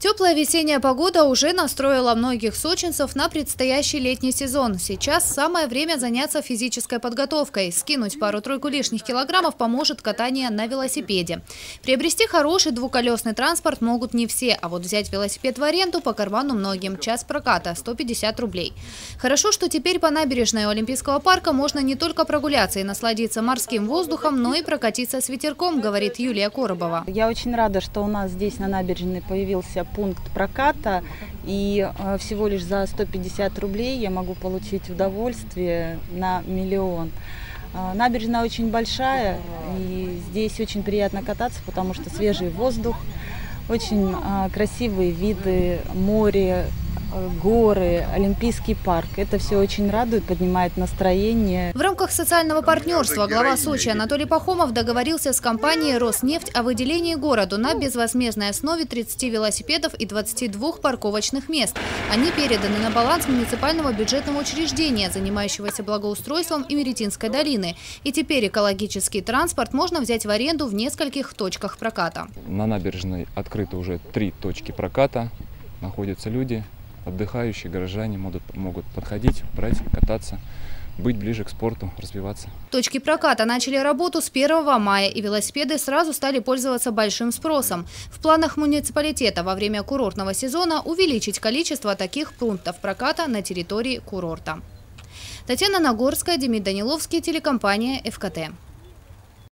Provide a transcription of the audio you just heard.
Теплая весенняя погода уже настроила многих сочинцев на предстоящий летний сезон. Сейчас самое время заняться физической подготовкой. Скинуть пару-тройку лишних килограммов поможет катание на велосипеде. Приобрести хороший двухколесный транспорт могут не все, а вот взять велосипед в аренду по карману многим. Час проката – 150 рублей. Хорошо, что теперь по набережной Олимпийского парка можно не только прогуляться и насладиться морским воздухом, но и прокатиться с ветерком, говорит Юлия Коробова. Я очень рада, что у нас здесь на набережной появился пункт проката, и всего лишь за 150 рублей я могу получить удовольствие на миллион. Набережная очень большая, и здесь очень приятно кататься, потому что свежий воздух, очень красивые виды, море, горы, Олимпийский парк. Это все очень радует, поднимает настроение. В рамках социального партнерства глава Сочи Анатолий Пахомов договорился с компанией «Роснефть» о выделении городу на безвозмездной основе 30 велосипедов и 22 парковочных мест. Они переданы на баланс муниципального бюджетного учреждения, занимающегося благоустройством Имеретинской долины. И теперь экологический транспорт можно взять в аренду в нескольких точках проката. На набережной открыты уже 3 точки проката. Находятся люди, отдыхающие горожане могут подходить, брать, кататься, быть ближе к спорту, развиваться. Точки проката начали работу с 1 мая, и велосипеды сразу стали пользоваться большим спросом. В планах муниципалитета во время курортного сезона увеличить количество таких пунктов проката на территории курорта. Татьяна Нагорская, Демид Даниловский, телекомпания ФКТ.